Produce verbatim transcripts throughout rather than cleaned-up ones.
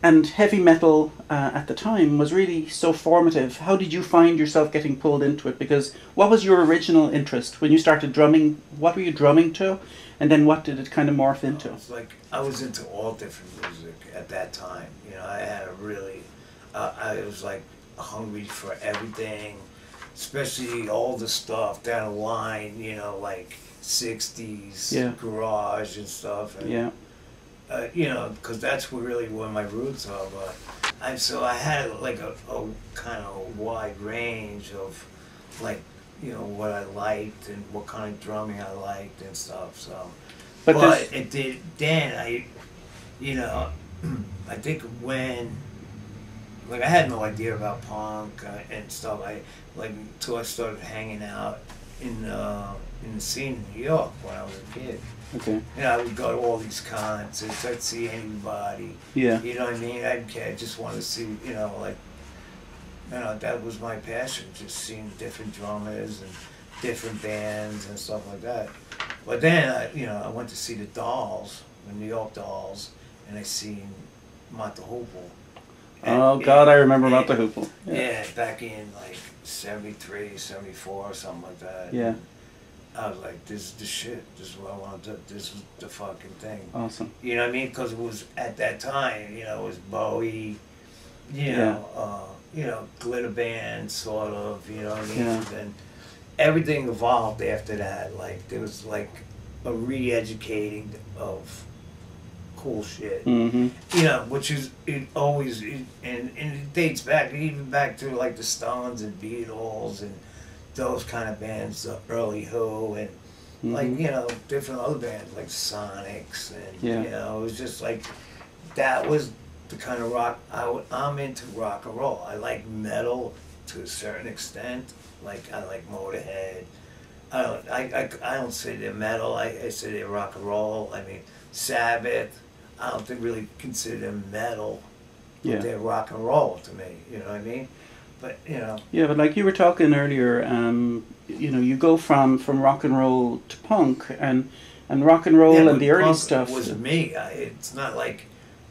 and heavy metal uh, at the time was really so formative. How did you find yourself getting pulled into it? Because what was your original interest when you started drumming? What were you drumming to, and then what did it kind of morph into? It's like I was into all different music at that time. You know, I had a really, uh, I was like hungry for everything, especially all the stuff down the line. You know, like sixties yeah. garage and stuff. And, yeah. Uh, you know, because that's where really where my roots are. But I so I had like a, a kind of wide range of like, you know, what I liked and what kind of drumming I liked and stuff. So, but, but it did. Then I, you know, I think when like I had no idea about punk uh, and stuff. I like until I started hanging out in uh, in the scene in New York when I was a kid. Okay. You know, I would go to all these concerts. I'd see anybody. Yeah. You know what I mean? I'd, I just wanted to see, you know, like, you know, that was my passion, just seeing different drummers and different bands and stuff like that. But then, I, you know, I went to see the Dolls, the New York Dolls, and I seen Mott the Hoople. And, oh, God, and, I remember and, Mott the Hoople. Yeah. yeah, back in, like, seventy-three, seventy-four, or something like that. Yeah. I was like, this is the shit. This is what I want to do. This is the fucking thing. Awesome. You know what I mean? Because it was at that time, you know, it was Bowie, you yeah. know, uh, you know, glitter band, sort of, you know what I mean? Yeah. And then everything evolved after that. Like, there was like a re-educating of cool shit. Mm-hmm. You know, which is, it always, it, and, and it dates back, even back to like the Stones and Beatles and those kind of bands, the early Who, and mm-hmm. like, you know, different other bands like Sonics, and yeah. you know, it was just like, that was the kind of rock, I w I'm into rock and roll. I like metal to a certain extent, like I like Motorhead. I don't, I, I, I don't say they're metal, I, I say they're rock and roll. I mean, Sabbath, I don't think really consider them metal, yeah. but they're rock and roll to me, you know what I mean? But, you know. Yeah, but like you were talking earlier, um, you know, you go from, from rock and roll to punk, and and rock and roll yeah, and the early punk stuff. Was me. I, it's not like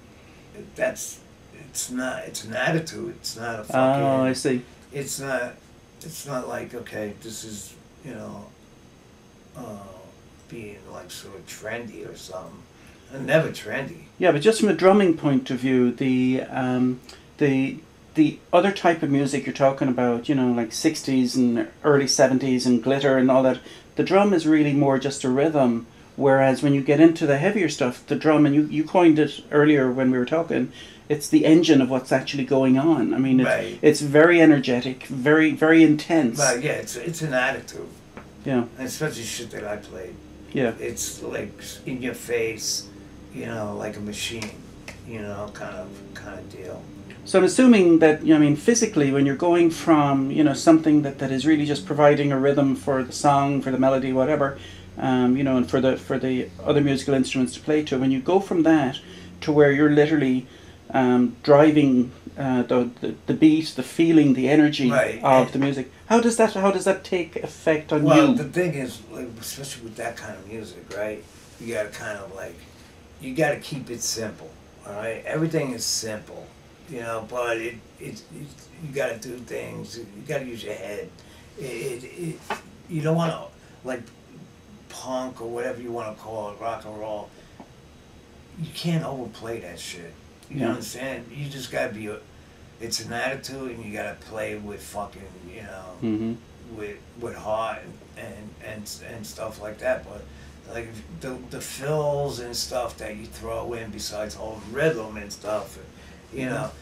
that's. It's not. It's an attitude. It's not a fucking. Oh, I see. It's not. It's not like, okay, this is, you know, uh, being like sort of trendy or something. I'm never trendy. Yeah, but just from a drumming point of view, the um, the the other type of music you're talking about, you know, like sixties and early seventies and glitter and all that, the drum is really more just a rhythm, whereas when you get into the heavier stuff, the drum, and you, you coined it earlier when we were talking, it's the engine of what's actually going on. I mean, it's, right. it's very energetic, very, very intense. Right, yeah, it's, it's an attitude. Yeah. And especially shit that I played. Yeah. It's like in your face, you know, like a machine, you know, kind of, kind of deal. So I'm assuming that, you know, I mean, physically, when you're going from, you know, something that, that is really just providing a rhythm for the song, for the melody, whatever, um, you know, and for the for the other musical instruments to play to, when you go from that to where you're literally um, driving uh, the, the the beat, the feeling, the energy right. of and the music, how does that how does that take effect on well, you? Well, the thing is, like, especially with that kind of music, right? You got to kind of like, you got to keep it simple, all right? Everything is simple. You know, but it, it, it you got to do things. You got to use your head. It, it, it you don't want to, like, punk or whatever you want to call it, rock and roll. You can't overplay that shit. You yeah. understand? You just got to be. A, it's an attitude, and you got to play with fucking, you know, mm-hmm. with with heart and and and stuff like that. But like the the fills and stuff that you throw in, besides all the rhythm and stuff. You know,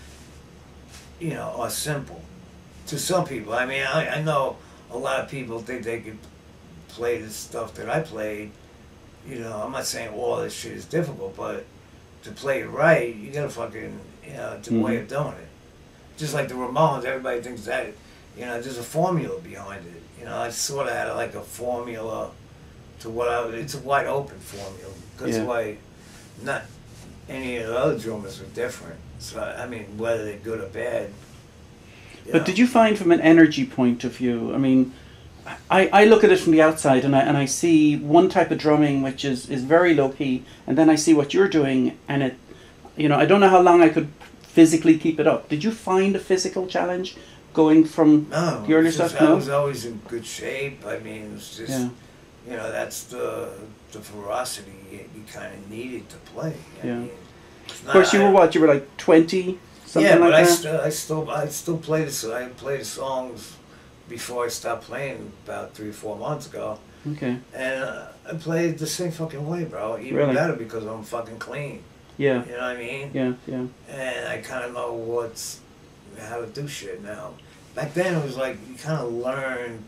you know, are simple to some people. I mean, I, I know a lot of people think they could play the stuff that I played. You know, I'm not saying all this shit is difficult, but to play it right, you gotta fucking, you know, it's a mm-hmm. way of doing it. Just like the Ramones, everybody thinks that, you know, there's a formula behind it. You know, I sort of had like a formula to what I, it's a wide open formula. That's yeah. why not any of the other drummers are different. So, I mean, whether they're good or bad. But know. did you find from an energy point of view, I mean, I, I look at it from the outside and I, and I see one type of drumming which is, is very low key, and then I see what you're doing, and it, you know, I don't know how long I could physically keep it up. Did you find a physical challenge going from No, the earlier it's just, stuff? I No? was always in good shape. I mean, it was just, Yeah. you know, that's the the ferocity you, you kind of needed to play. I Yeah. mean, it's Of not- course, you I- were what? You were like twenty, something yeah, but like I that? still, I still, I still play the, so I played the songs before I stopped playing about three or four months ago, Okay. and uh, I played the same fucking way, bro. Even Really? better because I'm fucking clean. Yeah. You know what I mean? Yeah, yeah. And I kind of know what's how to do shit now. Back then it was like you kind of learn,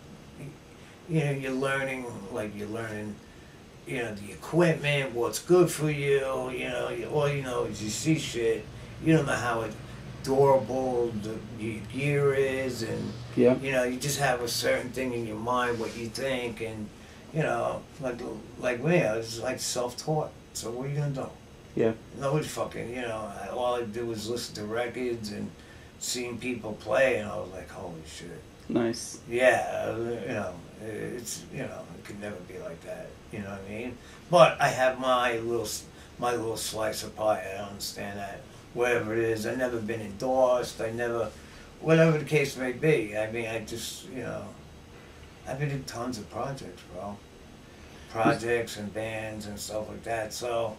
you know, you're learning like you're learning, you know, the equipment, what's good for you. You know, you, all you know is you see shit. You don't know how durable the your gear is, and Yeah. you know, you just have a certain thing in your mind what you think, and you know, like like me, I was like self-taught. So what are you gonna do? Yeah. Nobody fucking, you know, I- all I did was listen to records and seeing people play, and I was like, holy shit. Nice. Yeah, you know, it's, you know, it could never be like that, you know what I mean? But I have my little, my little slice of pie, I understand that. Whatever it is, I've never been endorsed, I never, whatever the case may be, I mean, I just, you know, I've been in tons of projects, bro. Projects and bands and stuff like that, so,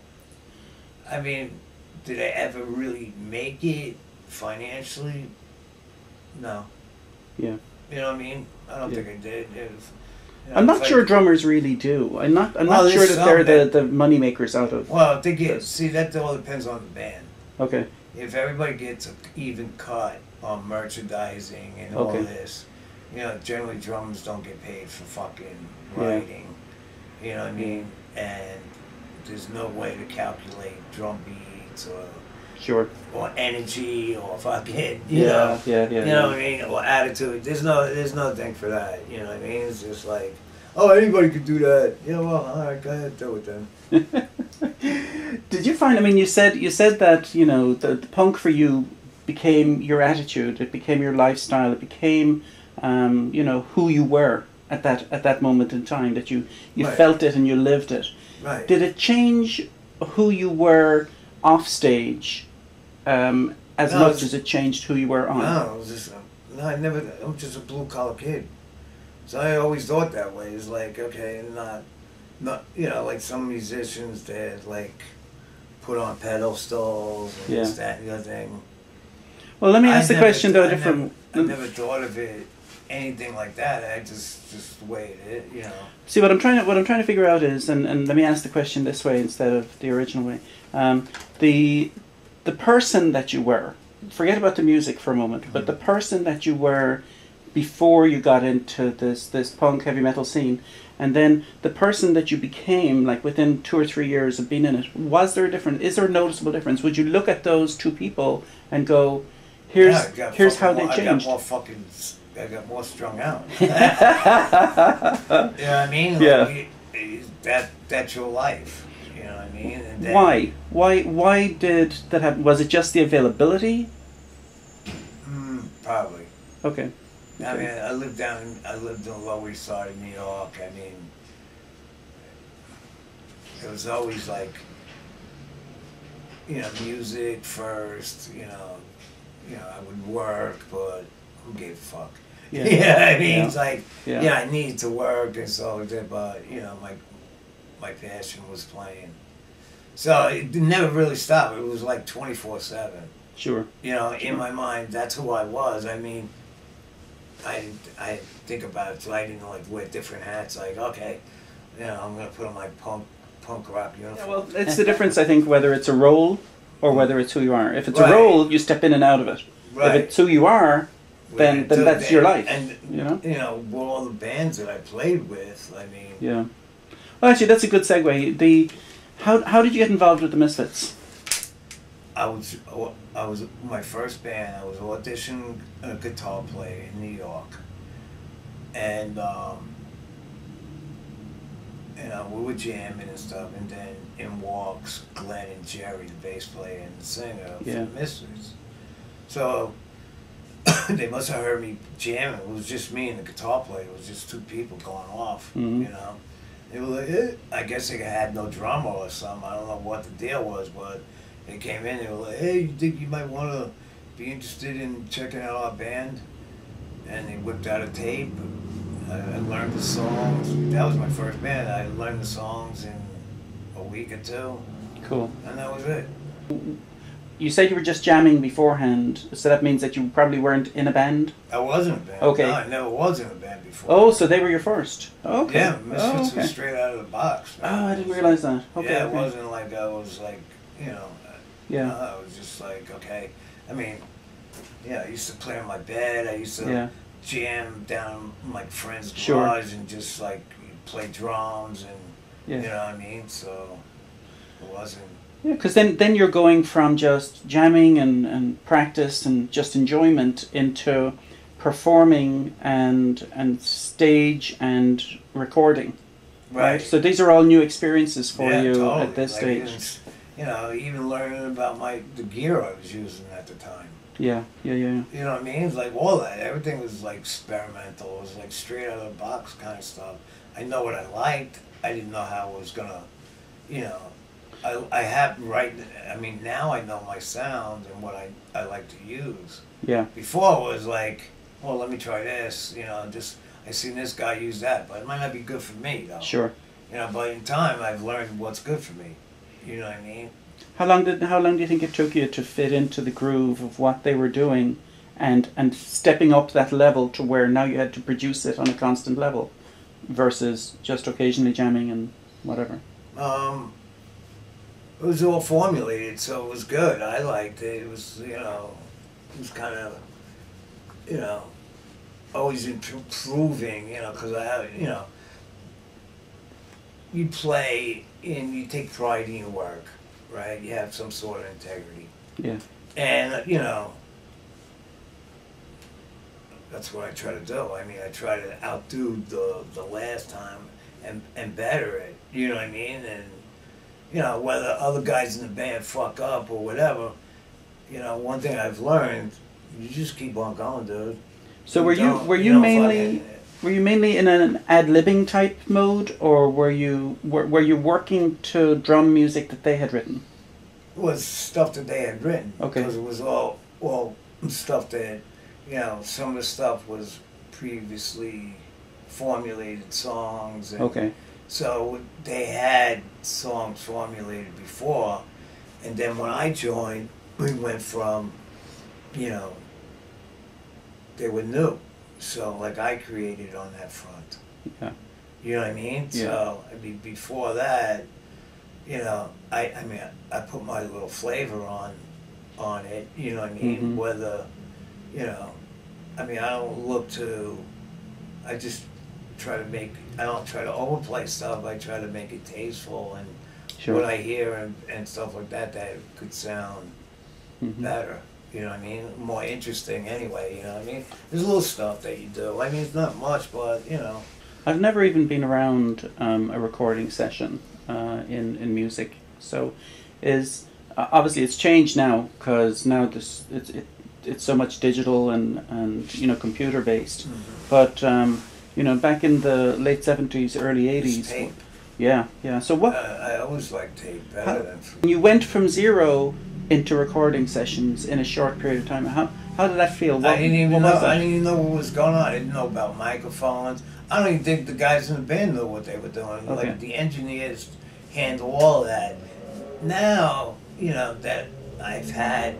I mean, did I ever really make it financially? No. Yeah. You know what I mean? I don't Yeah. think I did. It was, you know, I'm it's not sure like- drummers really do. I'm not. I'm Well, not sure there's that they're some the, that- the money makers out of. Well, they get, this. see, that all depends on the band. Okay. If everybody gets an even cut on merchandising and all Okay. this, you know, generally drummers don't get paid for fucking Yeah. writing. You know what I mean? And there's no way to calculate drum beats or Sure. or energy or fucking, you Yeah. know, Yeah. Yeah. you yeah. know what I mean, or attitude. There's no, there's no thing for that. You know what I mean? It's just like, oh, anybody could do that. Yeah, well, all right, go ahead, do it then. Did you find? I mean, you said you said that you know the, the punk for you became your attitude. It became your lifestyle. It became, um, you know, who you were at that at that moment in time. That you you Right. felt it and you lived it. Right. Did it change who you were off stage, um, as No, much it's- as it changed who you were on? No, it was just, no, I never, I'm just a blue collar kid. So I always thought that way. It's like, okay, not, not, you know, like some musicians that like put on pedestals and Yeah. this, that, and the other thing. Well, let me I ask the never- question though. I Different. Never, I never thought of it, anything like that. I just, just the way it is, you know. See, what I'm trying to what I'm trying to figure out is, and, and let me ask the question this way instead of the original way. Um, the the person that you were, forget about the music for a moment, but the person that you were before you got into this this punk heavy metal scene, and then the person that you became, like within two or three years of being in it, was there a difference? Is there a noticeable difference? Would you look at those two people and go, here's Yeah, I got here's fucking how they more, changed? I got more fucking, I got more strung out. You know what I mean? Like, Yeah. it- it- that that's your life. You know what I mean? And then, Why? Why? Why did that happen? Was it just the availability? Mm, probably. Okay. I mean, I lived down. I lived on the Lower East Side of New York. I mean, it was always like, you know, music first. You know, you know, I would work, but who gave a fuck? Yeah. Yeah, I mean, Yeah. it's like, Yeah. yeah. I needed to work and so like that, but you know, my my passion was playing, so it never really stopped. It was like twenty four seven. Sure. You know, in my mind, that's who I was. I mean, I I think about it, so I didn't like wear different hats. Like, okay, you know, I'm gonna put on my punk punk rock uniform. Yeah, well, it's the difference, I think, whether it's a role or whether it's who you are. If it's Right. a role, you step in and out of it. right. If it's who you are, then Right. then So that's then- your life. And you know. you know, with all the bands that I played with, I mean, Yeah. Well, actually, that's a good segue. The how how did you get involved with the Misfits? I was I was my first band. I was auditioning a guitar player in New York, and um, you know, we were jamming and stuff, and then in walks Glenn and Jerry, the bass player and the singer Yeah. for the Misfits. So they must have heard me jamming. It was just me and the guitar player. It was just two people going off, Mhm. you know. They were like, eh. I guess they had no drummer or something. I don't know what the deal was, but they came in. They were like, "Hey, you think you might want to be interested in checking out our band? And they whipped out a tape. I, I learned the songs. That was my first band. I learned the songs in a week or two. Cool. And that was it. You said you were just jamming beforehand, so that means that you probably weren't in a band? I wasn't a band. Okay. No, I never was in a band before. Oh, so they were your first? Okay. Yeah, Misfits oh, okay. was straight out of the box. Man. Oh, I didn't realize that. Okay. Yeah, it okay. wasn't like I was like, you know, Yeah. no, I was just like, okay. I mean, yeah, I used to play on my bed. I used to Yeah. jam down my friend's Sure. garage and just like play drums and, Yeah. you know what I mean? So it wasn't. Yeah, because then, then you're going from just jamming and, and practice and just enjoyment into performing and and stage and recording. Right. Right. So these are all new experiences for Yeah, you totally. at this Like, stage. it's, you know, even learning about my the gear I was using at the time. Yeah, yeah, yeah, yeah. You know what I mean? It's like all that. Everything was like experimental. It was like straight out of the box kind of stuff. I know what I liked. I didn't know how I was gonna, you know. I, I have right. I mean, now I know my sound and what I, I like to use. Yeah. Before it was like, well, let me try this. You know, just I seen this guy use that, but it might not be good for me though. Sure. You know, but in time I've learned what's good for me. You know what I mean? How long did how long do you think it took you to fit into the groove of what they were doing, and and stepping up that level to where now you had to produce it on a constant level, versus just occasionally jamming and whatever? Um, it was all formulated, so it was good. I liked it. It was, you know, it was kind of, you know, always improving, you know, because I have, you know, you play and you take pride in your work, right? You have some sort of integrity. Yeah. And, you know, that's what I try to do. I mean, I try to outdo the, the last time and, and better it, you know what I mean? And, you know, whether other guys in the band fuck up or whatever, you know, one thing I've learned, you just keep on going, dude. So were you Don't- were you don't mainly fucking- were you mainly in an ad-libbing type mode, or were you were, were you working to drum music that they had written? It was stuff that they had written. Okay. Because it was all, all stuff that, you know, some of the stuff was previously formulated songs. And Okay. so they had songs formulated before. And then when I joined, we went from, you know, they were new. So, like, I created on that front. Yeah. You know what I mean? Yeah. So, I mean, before that, you know, I, I mean, I put my little flavor on, on it, you know what I mean? Mhm. Whether, you know, I mean, I don't look to, I just try to make, I don't try to overplay stuff, I try to make it tasteful and Sure. what I hear and, and stuff like that, that could sound Mhm. better. You know what I mean? More interesting anyway, you know what I mean? There's little stuff that you do. I mean, it's not much, but, you know. I've never even been around um, a recording session uh, in in music. So, is uh, obviously it's changed now because now this it's it, it's so much digital and and you know computer based. Mm-hmm. But um, you know back in the late seventies, early eighties. Tape. Yeah, yeah. So what? Uh, I always like tape better How- than. When you went from zero into recording sessions in a short period of time, how how did that feel? What, I didn't even what know. was that? I didn't even know what was going on. I didn't know about microphones. I don't even think the guys in the band knew what they were doing. Okay. Like the engineers handle all that. Now, you know that I've had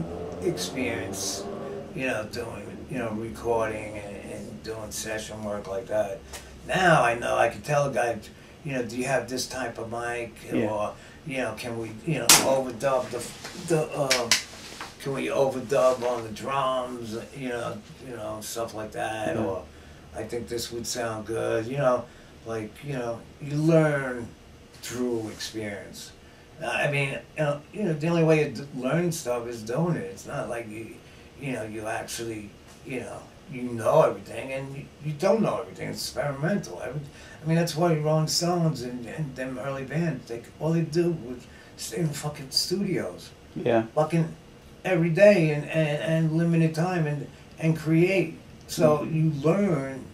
experience, you know, doing you know recording and, and doing session work like that. Now I know I can tell a guy, you know, do you have this type of mic, Yeah. or you know, can we, you know, overdub the the um, can we overdub on the drums, you know, you know, stuff like that, Yeah. or I think this would sound good, you know, like you know, you learn through experience. Uh, I mean, you know, you know, the only way to learn stuff is doing it. It's not like you, you know, you actually, you know, you know everything, and you, you don't know everything. It's experimental. Every, I mean, that's why Rolling Stones and, and them early bands, they all they do was stay in the fucking studios, Yeah. fucking every day and, and, and limited time and and create. So Mm-hmm. you learn,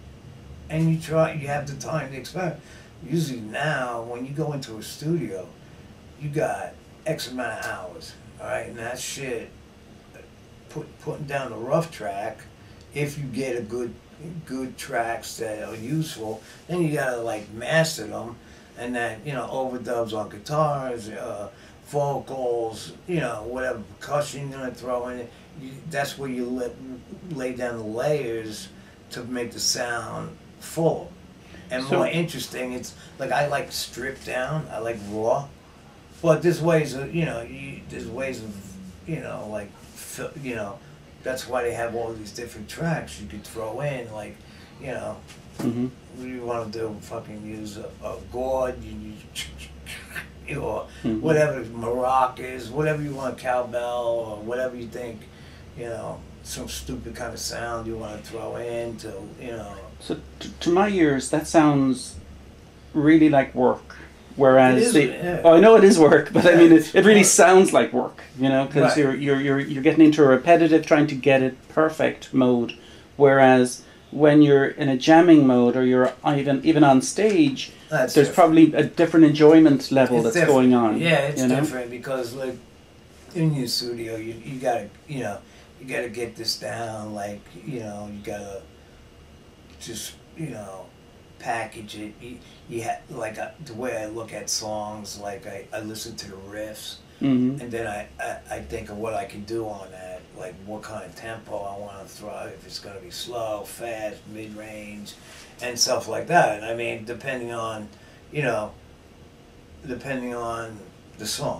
and you try. You have the time to experiment. Usually now, when you go into a studio, you got X amount of hours, all right, and that shit, put, putting down the rough track. If you get a good good tracks that are useful, then you gotta like master them, and then you know overdubs on guitars, uh, vocals, you know whatever percussion you're gonna throw in it. You, that's where you let, lay down the layers to make the sound full and So- more interesting. It's like I like stripped down. I like raw, but there's ways of you know you, there's ways of you know like fi- you know. That's why they have all these different tracks you could throw in, like, you know, Mm-hmm. you want to do fucking use a, a gourd, you use, or Mhm. whatever, maracas, whatever you want, cowbell, or whatever you think, you know, some stupid kind of sound you want to throw in to, you know. So t- to my ears, that sounds really like work. Whereas, It is, the, yeah. oh, I know it is work, but I Yeah, mean, it's it, it really work. sounds like work, you know, because Right. you're, you're you're you're getting into a repetitive, trying to get it perfect mode. Whereas when you're in a jamming mode, or you're even even on stage, That's there's different. probably a different enjoyment level It's that's different. going on. Yeah, it's you know? different because like in your studio, you you gotta you know you gotta get this down. Like you know you gotta just you know package it. You, you ha- like uh, the way I look at songs, like I, I listen to the riffs, Mm-hmm. and then I, I I think of what I can do on that. Like what kind of tempo I want to throw. If it's gonna be slow, fast, mid range, and stuff like that. And I mean, depending on you know. depending on the song.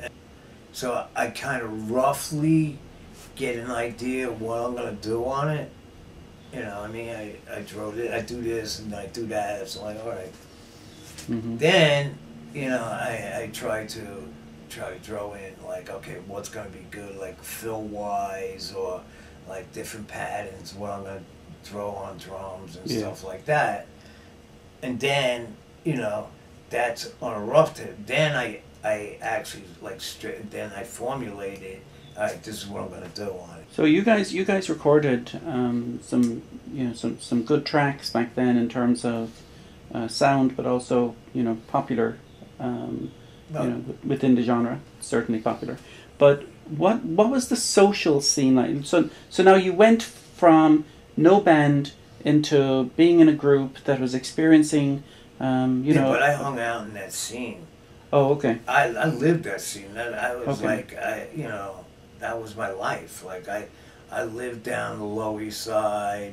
So I kind of roughly get an idea of what I'm going to do on it. You know, I mean, I, I drove it, I do this and I do that. So I'm like, all right. Mm-hmm. Then, you know, I, I try to try to throw in like, okay, what's going to be good, like fill-wise or like different patterns, what I'm going to throw on drums and Yeah. stuff like that. And then, you know, that's on a rough tip. Then I I actually like straight. Then I formulated. All right, this is what I'm gonna do on it. So you guys, you guys recorded um, some, you know, some, some good tracks back then in terms of uh, sound, but also you know popular, um, Well, you know, w- within the genre, certainly popular. But what what was the social scene like? So so now you went from no band into being in a group that was experiencing, um, you yeah, know. but I hung out in that scene. Oh, okay. I I lived that scene. That I was Okay. like I you know that was my life. Like I I lived down the Lower East Side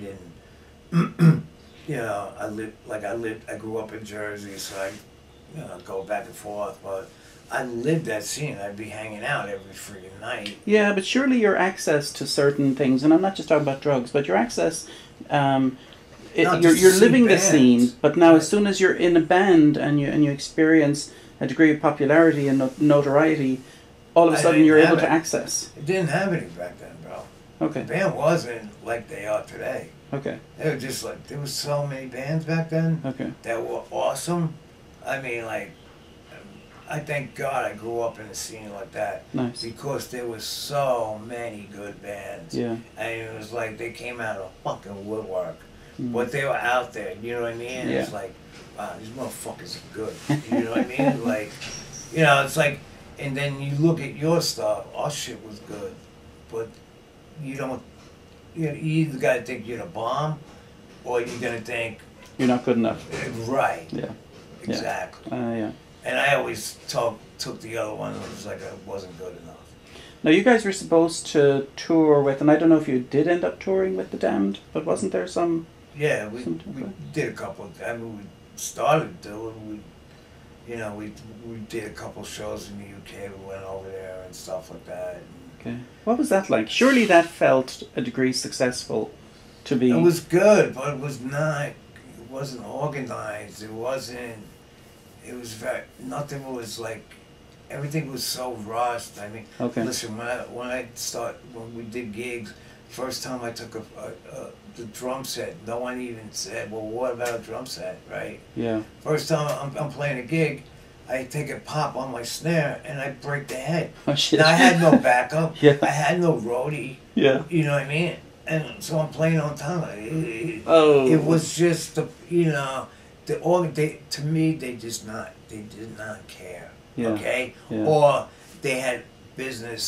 and you know I lived like I lived I grew up in Jersey, so I you know go back and forth. But I lived that scene. I'd be hanging out every freaking night. Yeah, but surely your access to certain things, and I'm not just talking about drugs, but your access, um, it, No, you're just you're see living the bands. scene. But now, as Right. soon as you're in a band and you and you experience a degree of popularity and no- notoriety, all of a I sudden didn't you're have able to it. access. It didn't have any back then, bro. Okay, The band wasn't like they are today. okay, They were just like there was so many bands back then okay. that were awesome. I mean, like I thank God I grew up in a scene like that Nice. because there was so many good bands. Yeah. And it was like they came out of fucking woodwork, Mm. but they were out there. You know what I mean? Yeah. It's like, wow, these motherfuckers are good. You know what I mean? Like, you know, it's like, and then you look at your stuff. Our shit was good, but you don't. You, know, you either got to think you're the bomb, or you're gonna think, You're not good enough. right, Yeah. exactly. Uh, yeah. And I always took took the other one. It was like I wasn't good enough. Now you guys were supposed to tour with, and I don't know if you did end up touring with the Damned, but wasn't there some? Yeah, we Some- we okay. did a couple. Of, I mean, we started doing. We, you know, we we did a couple shows in the U K. We went over there and stuff like that. Okay. What was that like? Surely that felt a degree successful to be. It was good, but it was not. It wasn't organized. It wasn't. It was very. Nothing was like. Everything was so rushed. I mean, Okay. listen. When I when I start when we did gigs, first time I took a, a, a the drum set, no one even said, "Well, what about a drum set?" Right? Yeah. First time I'm, I'm playing a gig, I take a pop on my snare and I break the head. Oh shit. Now I had no backup. Yeah. I had no roadie. Yeah. You know what I mean? And so I'm playing on time. It, it, Oh. it was just the you know the org. They to me they just not they did not care. Yeah. Okay. Yeah. Or they had business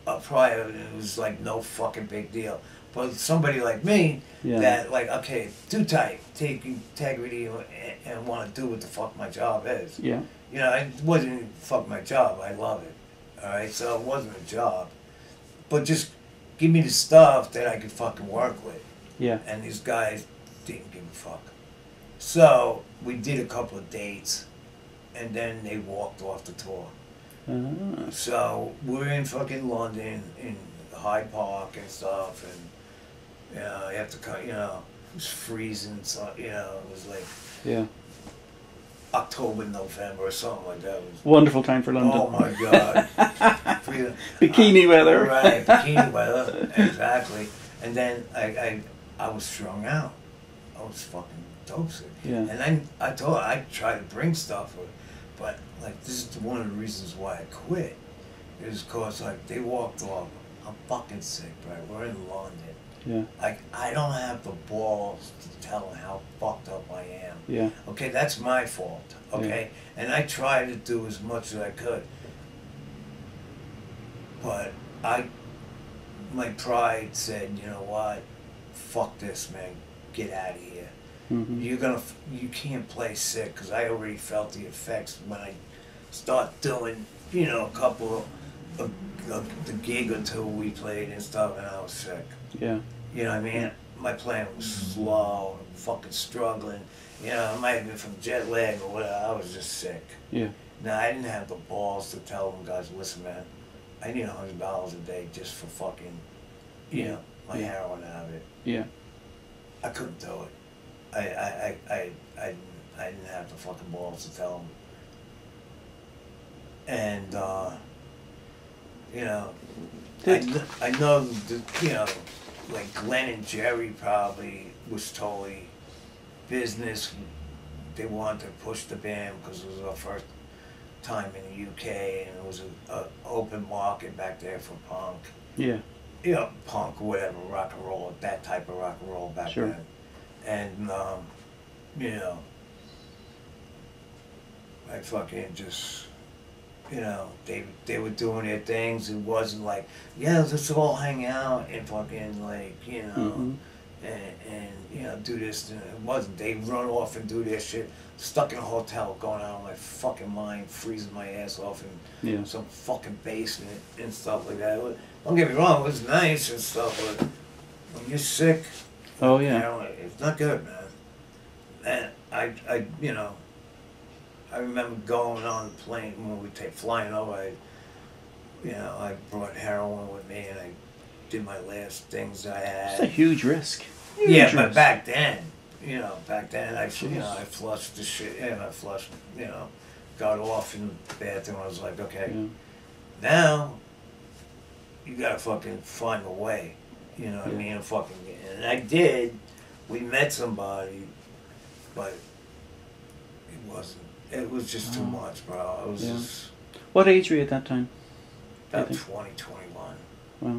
uh, prior, it was like no fucking big deal. But somebody like me, Yeah. that like, okay, too tight, take integrity and, and want to do what the fuck my job is. Yeah. You know, it wasn't even fuck my job. I love it. All right, so it wasn't a job, but just give me the stuff that I could fucking work with. Yeah. And these guys didn't give a fuck. So we did a couple of dates, and then they walked off the tour. Ah. So we're in fucking London, in Hyde Park and stuff, and you know, you have to cut. You know, it was freezing. So you know, it was like Yeah. October, November, or something like that. It was, Wonderful time for London. oh my god. Bikini uh, weather. Right, bikini weather, exactly. And then I, I, I was strung out. I was fucking dope sick. Yeah. And then I told her I tried to bring stuff, but, but like this is one of the reasons why I quit. Is because like they walked off. I'm fucking sick, bro. We're in London. Yeah. Like I don't have the balls to tell them how fucked up I am. Yeah. Okay, that's my fault. Okay, yeah. And I tried to do as much as I could. But I, my pride said, you know what, fuck this, man, get out of here. Mm-hmm. You're gonna, you can't play sick, because I already felt the effects when I start doing, you know, a couple of, of the gig or two we played and stuff, and I was sick. Yeah. You know what I mean? My playing was slow, fucking struggling. You know, it might have been from jet lag or whatever. I was just sick. Yeah. Now I didn't have the balls to tell them guys, listen, man, I need a hundred dollars a day just for fucking, you know, my Yeah. heroin habit. Yeah. I couldn't do it. I, I, I, I, I, I didn't have the fucking balls to tell them. And, uh, you know, I, kn- I know, the, you know, like Glenn and Jerry probably was totally business. They wanted to push the band because it was our first time in the U K, and it was a, a open market back there for punk. Yeah. You know, punk, whatever, rock and roll, that type of rock and roll back Sure. then. And, um, you know, I fucking just, you know, they they were doing their things. It wasn't like, yeah, let's all hang out and fucking, like, you know, Mm-hmm. and, and, you know, do this. And it wasn't. They run off and do their shit, stuck in a hotel, going out of my fucking mind, freezing my ass off in Yeah. some fucking basement and stuff like that. Don't get me wrong, it was nice and stuff, but when you're sick, Oh you yeah. know, it's not good, man. And I, I, you know, I remember going on the plane when we take flying over. I, you know, I brought heroin with me, and I did my last things I It's a had. huge risk. Huge Yeah, risk. but back then, you know, back then I, you Jeez. know, I flushed the shit, and I flushed, you know, got off in the bathroom. I was like, okay, Yeah. now you gotta fucking find a way. You know what Yeah. I mean? And fucking, and I did. We met somebody, but it wasn't. It was just too Oh. much, bro. It was Yeah. just What age were you at that time? about think- twenty, twenty-one. Well,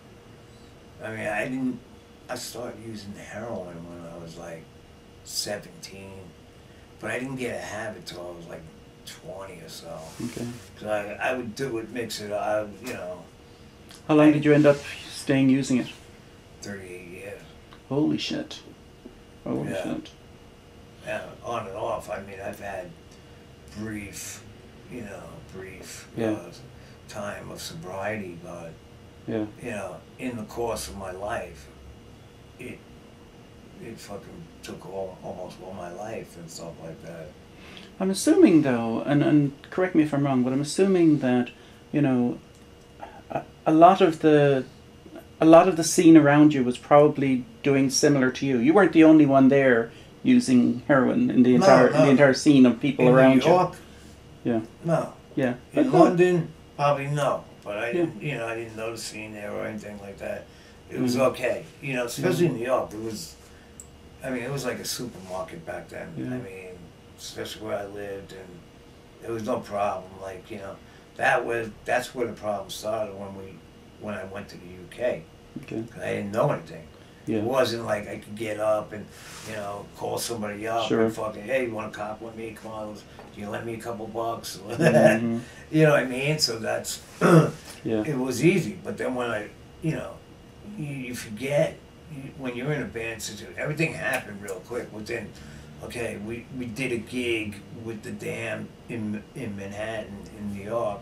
I mean, I didn't. I started using heroin when I was like seventeen, but I didn't get a habit till I was like twenty or so. okay. Cause I, I would do it, mix it. I, would, you know, How long did you end up staying using it? thirty-eight years. Holy shit. Holy Yeah. shit. Yeah, on and off. I mean, I've had brief, you know, brief Yeah. uh, time of sobriety, but Yeah. you know, in the course of my life, it it fucking took all, almost all my life and stuff like that. I'm assuming though, and, and correct me if I'm wrong, but I'm assuming that, you know, a, a lot of the a lot of the scene around you was probably doing similar to you. You weren't the only one there using heroin in the No, entire no. the entire scene of people in around New York, you. Yeah. no. Yeah. In Okay. London, probably no. But I Yeah. didn't, you know, I didn't know the scene there or anything like that. It was Mhm. okay, you know, especially Mhm. in New York. It was, I mean, it was like a supermarket back then. Yeah. I mean, especially where I lived, and there was no problem. Like, you know, that was that's where the problem started when we when I went to the U K. Okay. 'Cause I didn't know anything. Yeah. It wasn't like I could get up and, you know, call somebody up Sure. and fucking, hey, you want to cop with me? Come on, can you lend me a couple bucks? Mm-hmm. You know what I mean? So that's, Yeah. it was easy. But then when I, you know, you, you forget, you, when you're in a band situation, everything happened real quick. Within, okay, we, we did a gig with the Dam in in Manhattan, in New York.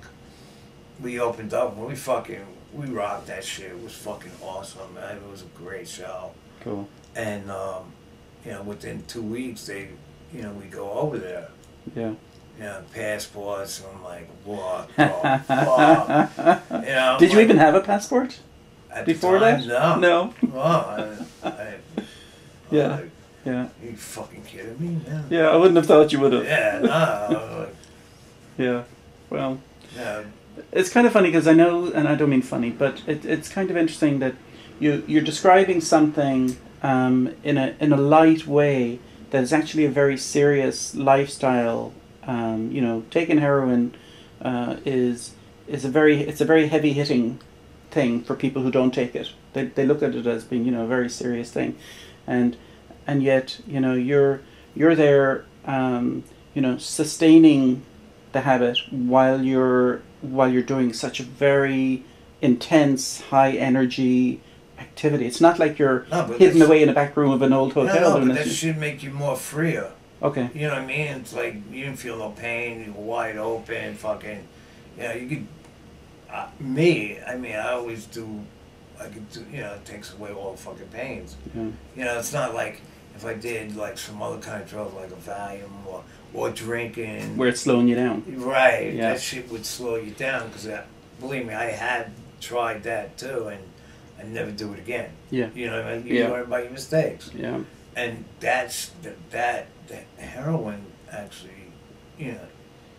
We opened up, and we fucking, we rocked that shit. It was fucking awesome, man. It was a great show. Cool. And, um, you know, within two weeks, they, you know, we go over there. Yeah. You know, passports, and I'm like, what the fuck? You know, Did you like, even have a passport at the before time, that? No. No. Well, I, I, Yeah. like, Yeah. are you fucking kidding me, man? Yeah, I wouldn't have thought you would have. Yeah, no. Like, Yeah. Well, yeah. it's kind of funny because I know, and I don't mean funny, but it, it's kind of interesting that you you're describing something um, in a in a light way that is actually a very serious lifestyle. Um, you know, taking heroin uh, is is a very it's a very heavy hitting thing for people who don't take it. They they look at it as being, you know, a very serious thing, and and yet, you know, you're you're there um, you know, sustaining the habit while you're while you're doing such a very intense, high energy activity. It's not like you're No, but hidden that's- away in a back room of an old No, hotel no, doing but that this. should make you more freer. Okay. You know what I mean? It's like you didn't feel no pain. You were wide open. Fucking, you know, you could. Uh, me, I mean, I always do. I could do. You know, it takes away all the fucking pains. Yeah. You know, it's not like if I did like some other kind of drug, like a Valium or or drinking. Where it's slowing you down. Right. Yeah. That shit would slow you down because, believe me, I had tried that too, and I never do it again. Yeah. You know what I mean? You Yeah. learn by your mistakes. Yeah. And that's that, that that heroin actually, you know,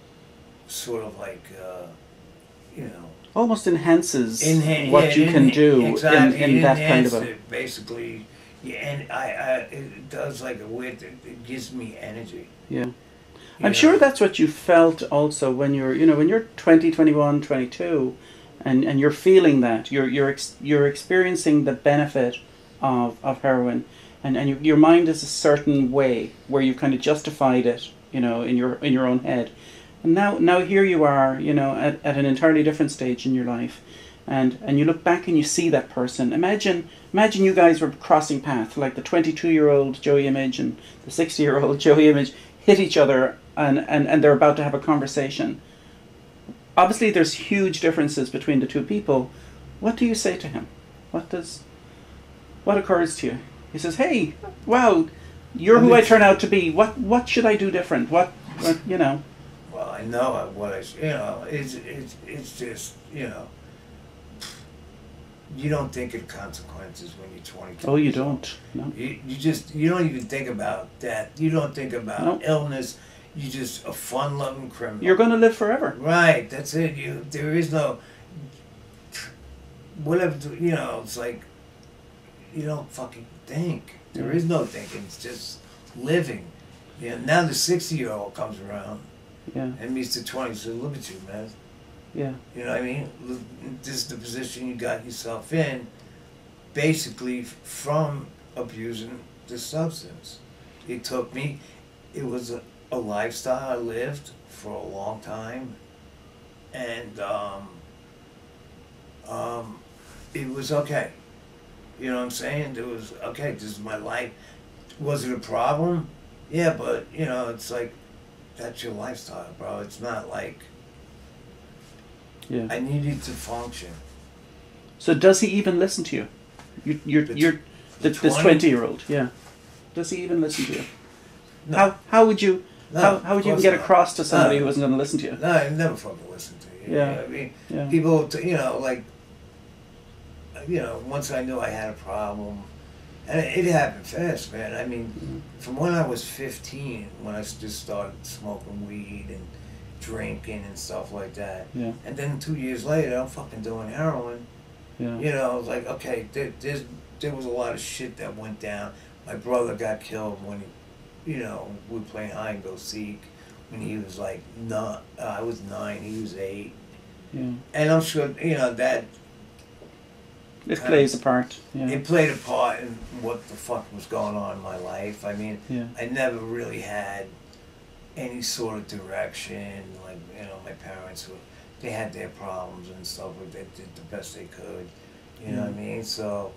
sort of like, uh, you know, Almost enhances enhan- what yeah, you it can enha- do exactly, in, in it that kind of a... enhances it, basically. Yeah, and I, I, it does like a weird. It, it gives me energy. Yeah. you I'm know? sure that's what you felt also when you're, you know, when you're twenty, twenty-one, twenty-two, and, and you're feeling that. You're you're ex- you're experiencing the benefit of, of heroin, and, and you, your mind is a certain way where you've kind of justified it, you know, in your in your own head. And now now here you are, you know, at, at an entirely different stage in your life. And and you look back and you see that person. Imagine imagine you guys were crossing paths, like the twenty-two-year-old Joey Image and the sixty-year-old Joey Image hit each other, and, and, and they're about to have a conversation. Obviously, there's huge differences between the two people. What do you say to him? What does what occurs to you? He says, "Hey, wow, you're who I turn out to be. What what should I do different? What, what you know?" Well, I know what I, you know, it's it's it's just, you know. You don't think of consequences when you're twenty-two. Oh, you don't. No. You, you just, you don't even think about death. You don't think about No. illness. You're just a fun-loving criminal. You're going to live forever. Right, that's it. You, there is no, whatever, you know, it's like, you don't fucking think. There is no thinking. It's just living. You know, now the sixty-year-old comes around Yeah. and meets the twenty, so look at you, man. Yeah. You know what I mean? Look, this is the position you got yourself in, basically from abusing the substance. It took me, it was a, a lifestyle I lived for a long time, and um, um, it was okay. You know what I'm saying? It was okay, this is my life. Was it a problem? Yeah, but, you know, it's like, that's your lifestyle, bro. It's not like, Yeah. I needed to function. So does he even listen to you? You you're The you're tw- the, the this twenty? twenty-year-old. Yeah. Does he even listen to you? No. How how would you No, how how would you even of get course not. across to somebody No. who wasn't going to listen to you? No, I never fucking listened to you. Yeah. You know what I mean? Yeah. People, t- you know, like, you know, once I knew I had a problem, and it, it happened fast, man. I mean, from when I was fifteen, when I s- just started smoking weed and drinking and stuff like that, Yeah. and then two years later, I'm fucking doing heroin. Yeah. You know, it's like, okay, there, there's, there was a lot of shit that went down. My brother got killed when he, you know, we were playing hide and go seek when he was like nine. Uh, I was nine, he was eight, Yeah. and I'm sure, you know, that It plays a part. Yeah. It played a part in what the fuck was going on in my life. I mean, Yeah. I never really had any sort of direction. Like, you know, my parents were, they had their problems and stuff, but they did the best they could. You know Mm. what I mean? So,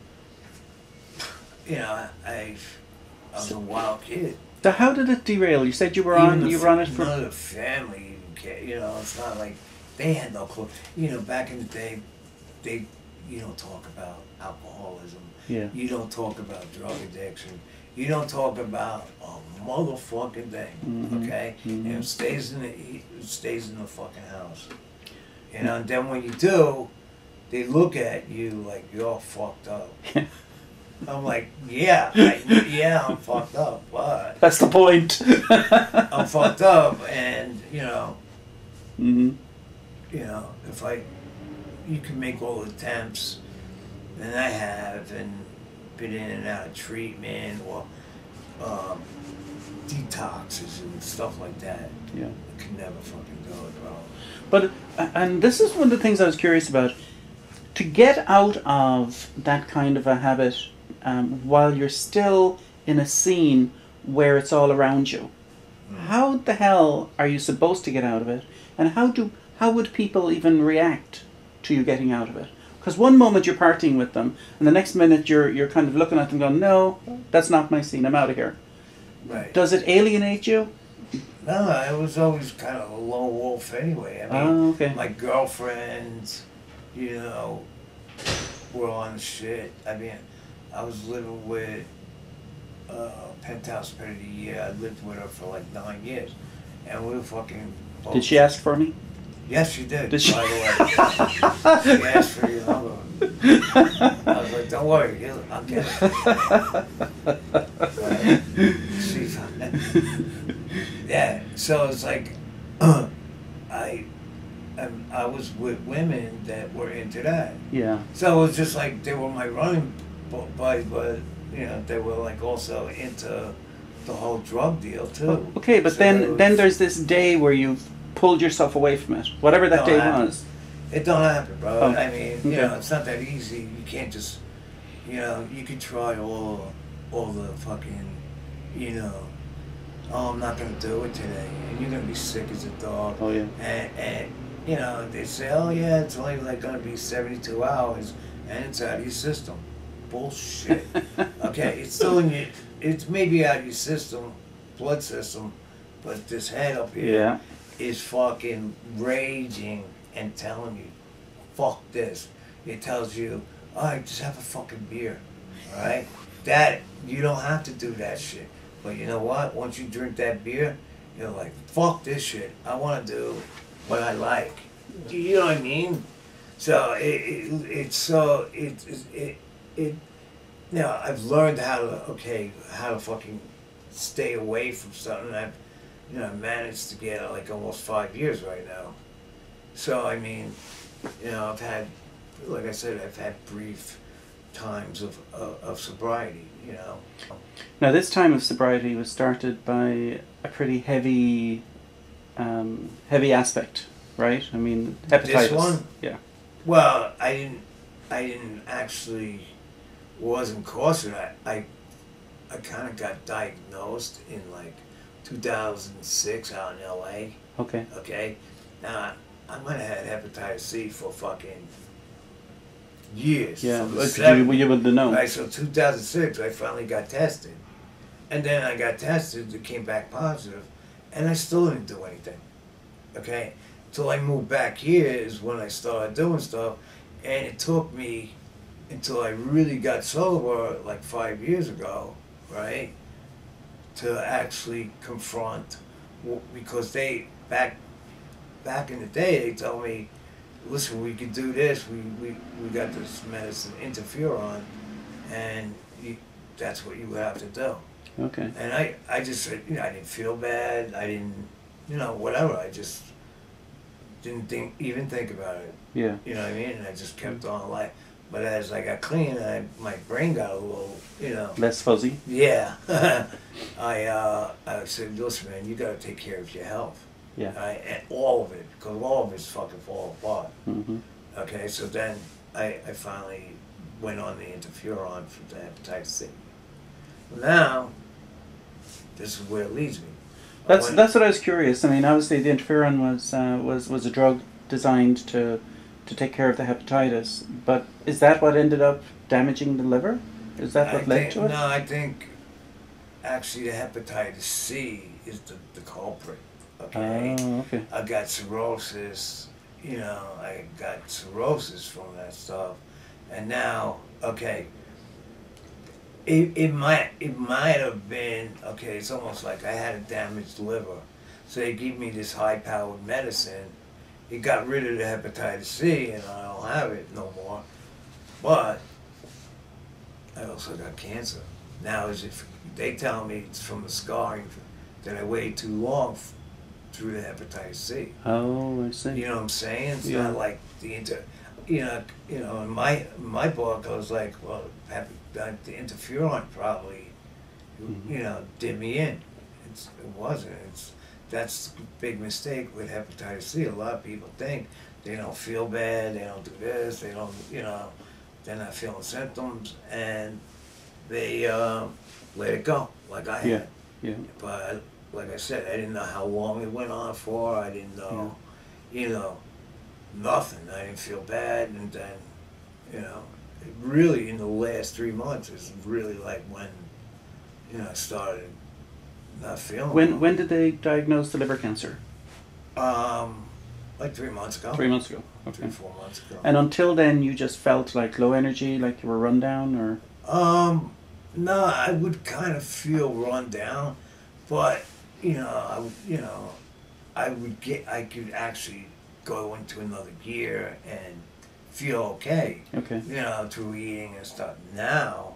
you know, I, I was a wild kid. So how did it derail? You said you were Even on. the You f- were on it for. None of the family, even ca- you know, it's not like they had no clue. You know, back in the day, they, you don't talk about alcoholism. Yeah. You don't talk about drug addiction. You don't talk about a motherfucking thing, Mhm. okay? Mhm. And it stays in the it stays in the fucking house. You know, and then when you do, they look at you like you're fucked up. I'm like, yeah, I, yeah, I'm fucked up, but That's the point. I'm fucked up, and you know, hmm you know, if I, you can make all the attempts, and I have, and been in and out of treatment or um, detoxes and stuff like that. Yeah. I can never fucking do it, bro. But and this is one of the things I was curious about. To get out of that kind of a habit um, while you're still in a scene where it's all around you, Mm. how the hell are you supposed to get out of it? And how do how would people even react to you getting out of it? Because one moment you're partying with them, and the next minute you're you're kind of looking at them going, no, that's not my scene, I'm out of here. Right. Does it alienate you? No, I was always kind of a lone wolf anyway. I mean, Oh, okay. my girlfriends, you know, were on shit. I mean, I was living with uh, Penthouse Pet of the Year. I lived with her for like nine years. And we were fucking... both- Did she ask for me? Yes, she did, Did she? by the way. She asked for your number. I was like, don't worry, you- I'll get it. Right? She found it. Yeah, so it's like, uh, I, I, I was with women that were into that. Yeah. So it was just like they were my running buddies, but you know they were like also into the whole drug deal too. Okay, but So then it was- then there's this day where you've pulled yourself away from it, whatever that Don't day happen. was. It don't happen, bro. Oh, I mean, you okay. know, it's not that easy. You can't just, you know, you can try all, all the fucking, you know, oh, I'm not gonna do it today, and you're gonna be sick as a dog. Oh yeah. And, and you know, they say, oh yeah, it's only like gonna be seventy-two hours, and it's out of your system. Bullshit. Okay, it's still in your, it's maybe out of your system, blood system, but this head up here Yeah. is fucking raging and telling you, fuck this. It tells you, alright, just have a fucking beer. Alright? That, you don't have to do that shit. But you know what? Once you drink that beer, you're like, fuck this shit. I want to do what I like. You know what I mean? So it, it it's so it it it, it you know, I've learned how to okay how to fucking stay away from something. I've you know managed to get like almost five years right now. So I mean, you know, I've had, like I said, I've had brief times of of, of sobriety. You know. Now this time of sobriety was started by a pretty heavy, um, heavy aspect, right? I mean, hepatitis. This one? Yeah. Well, I didn't. I didn't actually wasn't causing it. I I kind of got diagnosed in like two thousand six out in L A. Okay. Okay. Now I might have had hepatitis C for fucking years. Yeah. from the But you, seventies. you would know. Right, so two thousand six, I finally got tested. And then I got tested, it came back positive, and I still didn't do anything. Okay? Till I moved back here is when I started doing stuff, and it took me until I really got sober, like five years ago, right? To actually confront, because they, back back in the day, they told me, listen, we could do this, we, we, we got this medicine, interferon, and you, that's what you would have to do. Okay. And I, I just said, you know, I didn't feel bad, I didn't, you know, whatever, I just didn't think, even think about it. Yeah. You know what I mean? And I just kept on life. But as I got clean, I, my brain got a little, you know. Less fuzzy. Yeah. I, uh, I said, listen, man, you got to take care of your health. Yeah. Right? And all of it, because all of it's fucking falling apart. Mm-hmm. Okay, so then I, I finally went on the interferon for the hepatitis C. Now, this is where it leads me. That's When, that's what I was curious. I mean, obviously the interferon was uh, was was a drug designed to to take care of the hepatitis, but is that what ended up damaging the liver? Is that what I led think, to it? No, I think actually the hepatitis C is the, the culprit. Okay. Oh, okay. I got cirrhosis. You know, I got cirrhosis from that stuff, and now, okay. It, it might it might have been, okay, it's almost like I had a damaged liver. So they give me this high powered medicine. It got rid of the hepatitis C and I don't have it no more. But I also got cancer. Now is if they tell me it's from the scarring that I waited too long f- through the hepatitis C. Oh, I see. You know what I'm saying? It's Yeah. not like the inter you know, you know, in my my book I was like, well, happy the interferon probably, Mm-hmm. you know, did me in. It's, it wasn't. It's that's the big mistake with hepatitis C. A lot of people think they don't feel bad, they don't do this, they don't, you know, they're not feeling symptoms, and they uh, let it go, like I had. Yeah, yeah. But like I said, I didn't know how long it went on for. I didn't know, you know, nothing. I didn't feel bad, and then, you know. Really, in the last three months is really like when, you know, I started not feeling When well. when did they diagnose the liver cancer? Um, like three months ago. Three months ago. Three, Okay. four months ago. And until then, you just felt like low energy, like you were run down, or? Um, no, I would kind of feel run down, but you know, I would, you know, I would get, I could actually go into another gear and feel okay. Okay. You know, through eating and stuff. Now.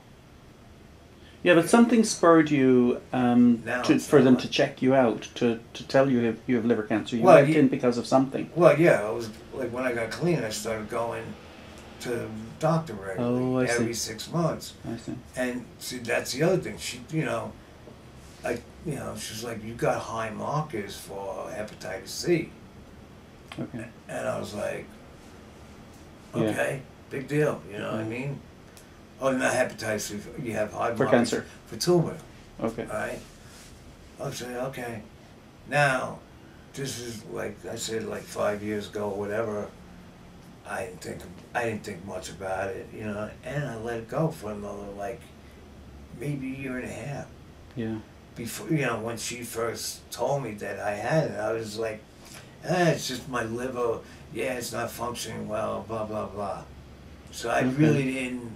Yeah, but something spurred you um, Now to, it's for not them like- to check you out, to, to tell you have, you have liver cancer. You Well, went you- in because of something. Well, yeah, I was like when I got clean, I started going to the doctor regularly Oh, I every see. six months. I see. And see, that's the other thing. She, you know, I, you know, she's like, you got high markers for hepatitis C, Okay. and I was like, Yeah. okay, big deal. You know what I mean? Oh, not hepatitis C. You have high For markers cancer. for tumor. Okay. All right. I was like, okay. Now, this is like I said, like five years ago, or whatever. I didn't think I didn't think much about it, you know, and I let it go for another like maybe a year and a half. Yeah. Before, you know, when she first told me that I had it, I was like, eh, it's just my liver. Yeah, it's not functioning well. Blah blah blah. So I Okay. really didn't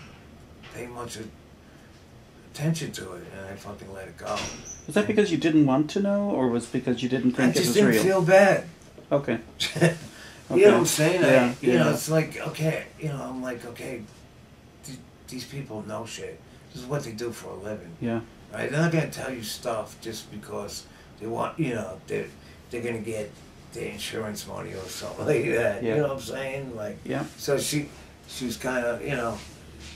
pay much attention to it, and I fucking let it go. Was that because you didn't want to know, or was it because you didn't I think it just was didn't real? feel bad. Okay. You know what I'm saying? Yeah, I, you yeah. know, it's like, okay, you know, I'm like, okay, th- these people know shit. This is what they do for a living, Yeah. right? They're not gonna tell you stuff just because they want, you know, they're they're gonna get their insurance money or something like that. Yeah. You know what I'm saying? Like, Yeah. so she, she was kind of, you know,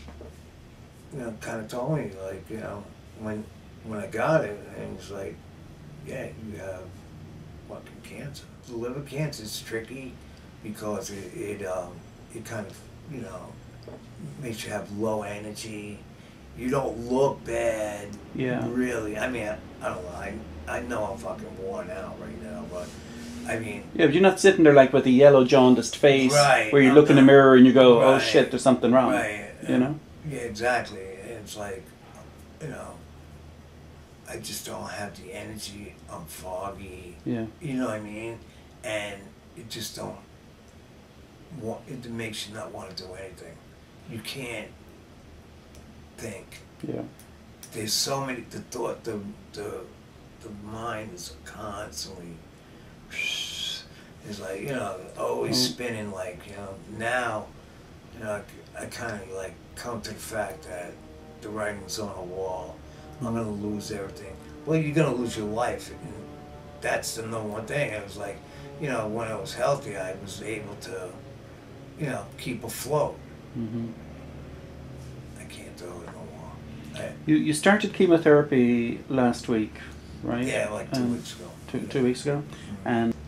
you know, kind of told me like, you know, when when I got it, and it was like, yeah, you have fucking cancer. The liver cancer is tricky because it it um it kind of, you know, makes you have low energy. You don't look bad. Yeah. Really. I mean, I, I don't know. I I know I'm fucking worn out right now, but I mean. Yeah, but you're not sitting there like with a yellow jaundiced face, Right, where you I'm look in the not- mirror and you go, "Oh right, shit, there's something wrong." Right. You know. Yeah, exactly. It's like, you know, I just don't have the energy. I'm foggy. Yeah. You know what I mean? And it just don't want. It makes you not want to do anything. You can't think. Yeah. There's so many. The thought. The the the mind is constantly. It's like, you know, always Mm. spinning. Like, you know, now, you know, I, I kind of like come to the fact that the writing's on a wall. I'm gonna lose everything. Well, you're gonna lose your life, and that's the number one thing. It was like, you know, when I was healthy, I was able to, you know, keep afloat. hmm I can't do it no more. I, You you started chemotherapy last week, right? yeah, like two Um, weeks ago. Two two weeks ago, and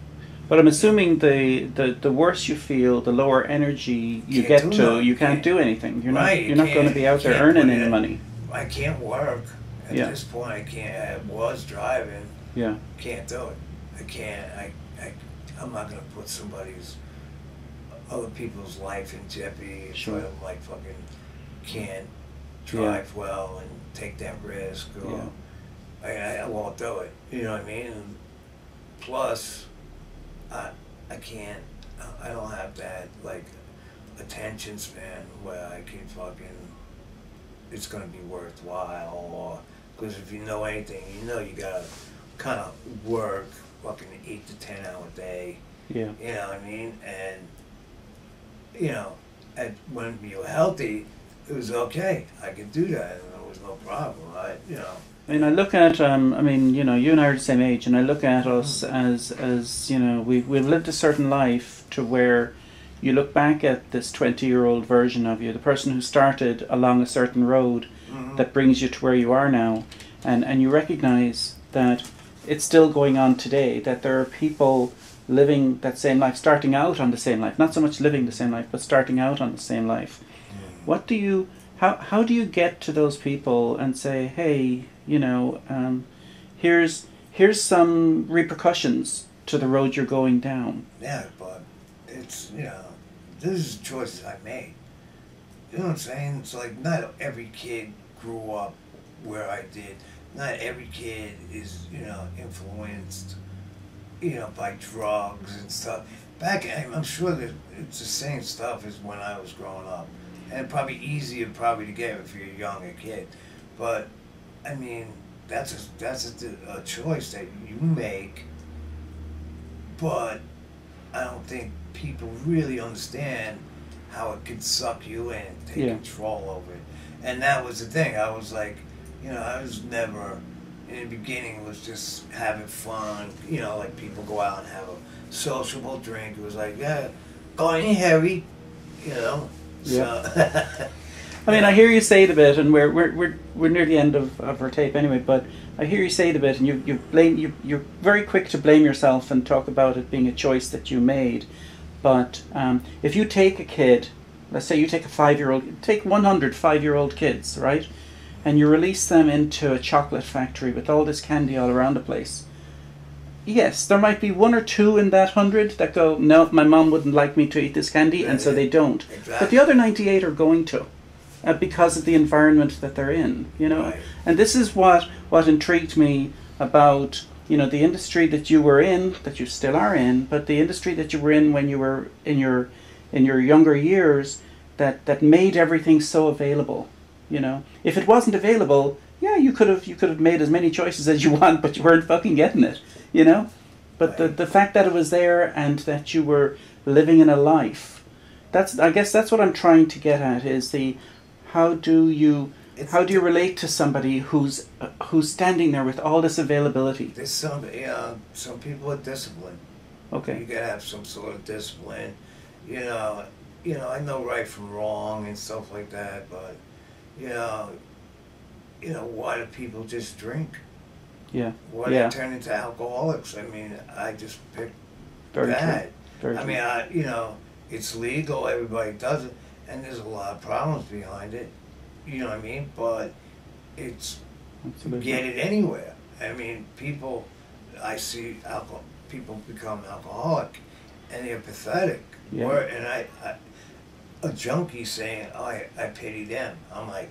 But I'm assuming the, the, the worse you feel, the lower energy you Can't get do to, nothing. you can't Can't- do anything. You're Right, not you you're not going to can't- be out there can't earning put any it- money. I can't work. At Yeah. this point, I can't. I was driving. Yeah. Can't do it. I can't. I, I, I'm not going to put somebody's, other people's life in jeopardy if Sure. I like fucking can't drive well and take that risk. Or Yeah. I, I won't do it. You know what I mean? And plus, I, I can't. I don't have that like attention span where I can fucking. It's gonna be worthwhile, or because if you know anything, you know you gotta kind of work fucking eight to ten hour day. Yeah. You know what I mean? And you know, at, when you were healthy, it was okay. I could do that, and there was no problem. I, you know. I mean, I look at, um, I mean, you know, you and I are the same age, and I look at us as, as you know, we've, we've lived a certain life to where you look back at this twenty-year-old version of you, the person who started along a certain road Mm-hmm. that brings you to where you are now, and, and you recognize that it's still going on today, that there are people living that same life, starting out on the same life, not so much living the same life, but starting out on the same life. Mm-hmm. What do you, how, how do you get to those people and say, hey, you know, um, here's here's some repercussions to the road you're going down? Yeah, but it's, you know, this is choices I made. You know what I'm saying? It's like not every kid grew up where I did. Not every kid is, you know, influenced, you know, by drugs and stuff. Back, I'm sure that it's the same stuff as when I was growing up. And probably easier probably to get if you're a younger kid. But, I mean, that's a, that's a, a choice that you make. But I don't think people really understand how it could suck you in, take Yeah. control over it. And that was the thing. I was like, you know, I was never, in the beginning, it was just having fun. You know, like people go out and have a sociable drink. It was like, yeah, going heavy, you know. Yeah. So, I mean, I hear you say it a bit, and we're we're we're, we're near the end of, of our tape anyway. But I hear you say it a bit, and you you blame you you're very quick to blame yourself and talk about it being a choice that you made. But um, if you take a kid, let's say you take a five-year-old, take one hundred five-year-old kids, right, and you release them into a chocolate factory with all this candy all around the place. Yes, there might be one or two in that hundred that go, no, my mom wouldn't like me to eat this candy, and so they don't. Exactly. But the other ninety-eight are going to, uh, because of the environment that they're in, you know. Right. And this is what what intrigued me about, you know, the industry that you were in, that you still are in, but the industry that you were in when you were in your in your younger years, that that made everything so available. You know, if it wasn't available, yeah, you could have you could have made as many choices as you want, but you weren't fucking getting it. You know, but the the fact that it was there and that you were living in a life, that's I guess that's what I'm trying to get at, is the how do you It's how do you relate to somebody who's uh, who's standing there with all this availability? There's some, you know, some people are disciplined. You Okay. gotta have some sort of discipline. You know, you know, I know right from wrong and stuff like that, but you know, you know, why do people just drink? Yeah. Why do Yeah. they turn into alcoholics? I mean, I just picked Very that. true. Very I true. mean, I, you know, it's legal, everybody does it, and there's a lot of problems behind it. You know what I mean? But it's Absolutely. get it anywhere. I mean, people, I see alcohol, people become alcoholic, and they're pathetic. Yeah. Or, and I, I, a junkie saying, oh, I, I pity them. I'm like,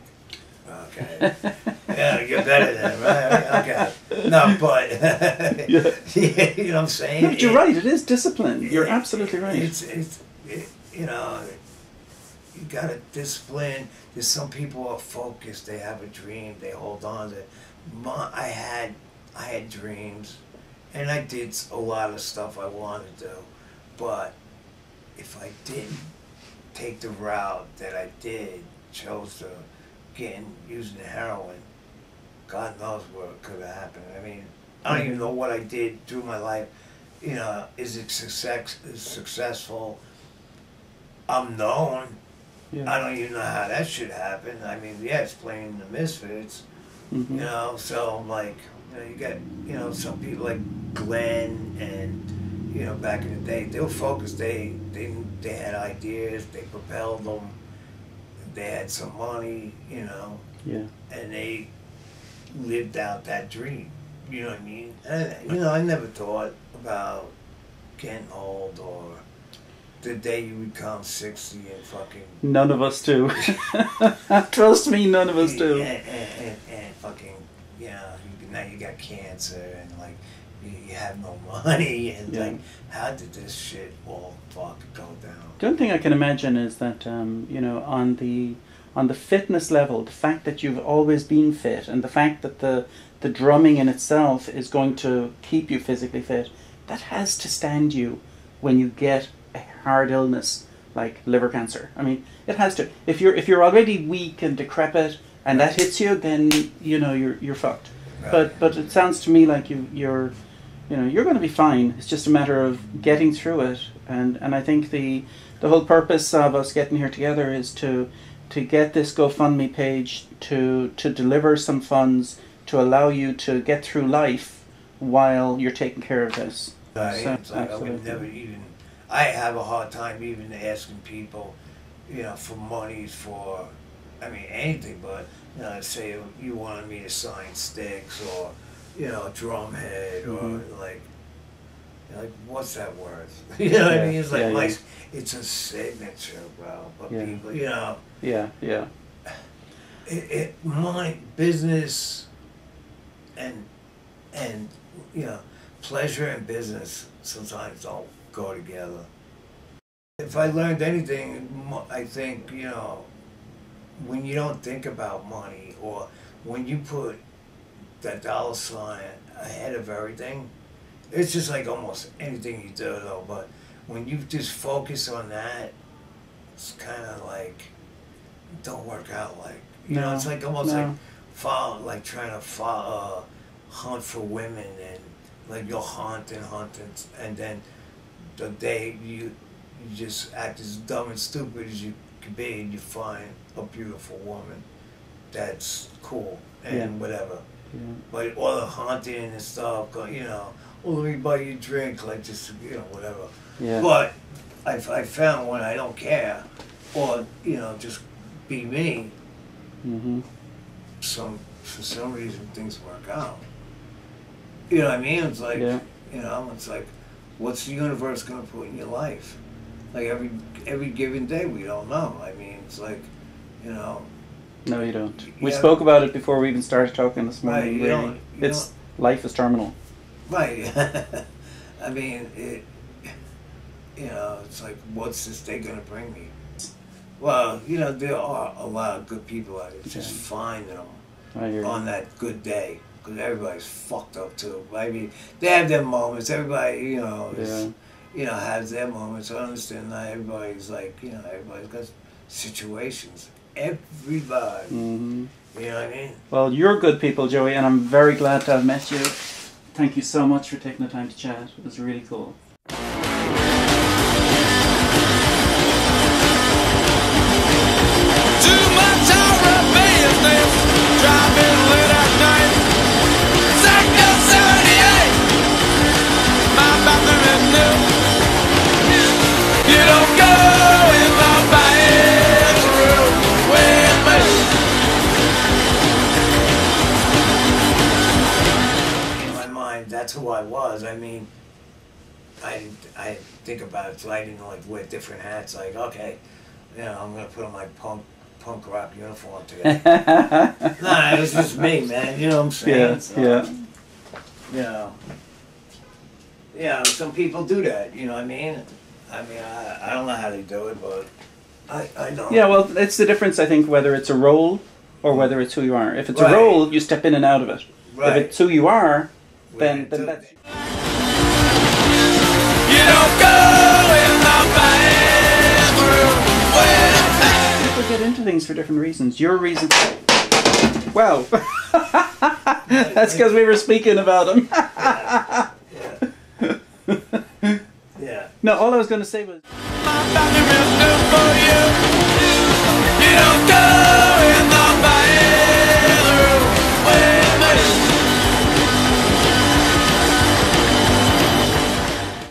okay, yeah, you're better than them, right? Okay, no, but Yeah. you know what I'm saying? No, but you're It- right. It is discipline. You're it- absolutely right. It's, it's, it, you know, you gotta discipline. There's some people are focused. They have a dream. They hold on to it. My, I had, I had dreams, and I did a lot of stuff I wanted to do. But if I didn't take the route that I did, chose to get in using the heroin, God knows what could have happened. I mean, I don't even know what I did through my life. You know, is it success? Is successful? I'm known. Yeah. I don't even know how that should happen. I mean, yeah, it's playing the Misfits, Mhm. you know. So I'm like, you know, you got, you know, some people like Glenn and you know, back in the day, they were focused. They they they had ideas. They propelled them. They had some money, you know. Yeah. And they lived out that dream. You know what I mean? And, you know, I never thought about getting old or the day you become sixty and fucking... None of us do. Trust me, none of us do. And, and, and, and fucking, you know, you, now you got cancer and, like, you, you have no money and, yeah. like, how did this shit all fuck go down? The only thing I can imagine is that, um, you know, on the on the fitness level, the fact that you've always been fit and the fact that the, the drumming in itself is going to keep you physically fit, that has to stand you when you get a hard illness like liver cancer. I mean, it has to. If you're if you're already weak and decrepit and that hits you, then you know you're you're fucked. Right. But but it sounds to me like you you're you know you're going to be fine. It's just a matter of getting through it. And and I think the the whole purpose of us getting here together is to to get this GoFundMe page to to deliver some funds to allow you to get through life while you're taking care of this. Right. So, It's like I would never even. I have a hard time even asking people, you know, for monies for, I mean, anything, but, you know, say you wanted me to sign sticks or, you know, a drum head or, mm-hmm. like, you know, like, what's that worth? You know what yeah, I mean? It's like, yeah, my, yeah. it's a signature, bro. But yeah. people, you know. Yeah, yeah. It, it, my business and, and, you know, pleasure and business sometimes don't go together. If I learned anything, I think, you know, when you don't think about money or when you put that dollar sign ahead of everything, it's just like almost anything you do though, but when you just focus on that, it's kind of like, it don't work out like, you no, know, it's like almost no. like follow, like trying to follow, uh, hunt for women and like you'll hunt and hunt and, and then the day you you just act as dumb and stupid as you could be and you find a beautiful woman that's cool and yeah. whatever. Yeah. But all the hunting and stuff, you know, oh, let me buy you a drink, like just, you know, whatever. Yeah. But I, I found when I don't care or, you know, just be me, mm-hmm. some for some reason things work out. You know what I mean? It's like, yeah. you know, it's like, what's the universe going to put in your life? Like every every given day, we don't know. I mean, it's like, you know. No, you don't. We yeah. spoke about it before we even started talking this morning. Right, you really. don't, you it's don't. Life is terminal. Right. I mean, it. You know, it's like, what's this day going to bring me? Well, you know, there are a lot of good people out there. It's just finding them on that good day. Because everybody's fucked up too. I mean, they have their moments. Everybody, you know, is, yeah. you know, has their moments. I understand not everybody's like, you know, everybody's got situations. Everybody. Mm-hmm. You know what I mean? Well, you're good people, Joey, and I'm very glad to have met you. Thank you so much for taking the time to chat. It was really cool. Too much horror business, driving late at night. Sector seventy-eight, my bathroom is new. You don't go in my bathroom with me. In my mind, that's who I was. I mean, I I think about it, so I didn't like wear different hats. Like, okay, you know, I'm gonna put on my punk punk rock uniform today. Nah, it was just me, man. You know what I'm saying? Yeah, so, yeah. You know, yeah. Some people do that. You know what I mean? I mean, I I don't know how they do it, but I I don't. Yeah, well, it's the difference. I think whether it's a role or whether it's who you are. If it's right. a role, you step in and out of it. Right. If it's who you are, then then that's. You don't go in my bathroom. People get into things for different reasons. Your reason. Wow. That's because we were speaking about them. Yeah. Yeah. Yeah. No, all I was going to say was. My bathroom is new for you. You don't go.